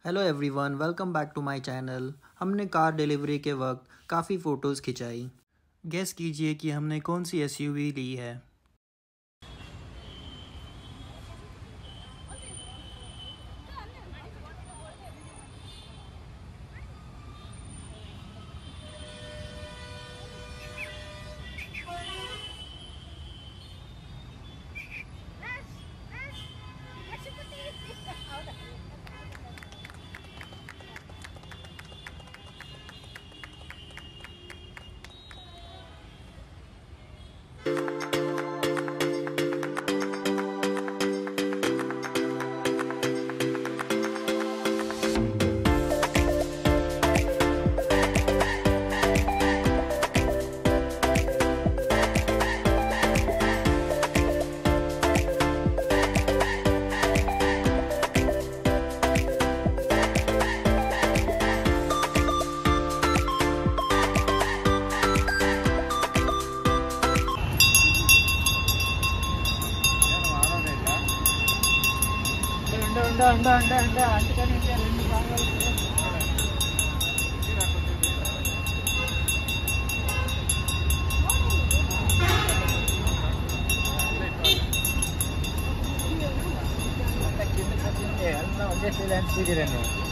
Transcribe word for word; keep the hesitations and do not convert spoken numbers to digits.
Hello everyone, welcome back to my channel. हमने car delivery के वक्त काफ़ी फ़ोटोज़ खिंचाई। गेस कीजिए कि हमने कौन सी एसयूवी ली है। ఉండ ఉండ ఉండ ఉండ అందుకని రెండు భాగాలు కింద కింద ಎಲ್ಲ ಒಂದೇ ಸೀಲ್ ಅನ್ಸಿದ್ದೀರ ನೀವು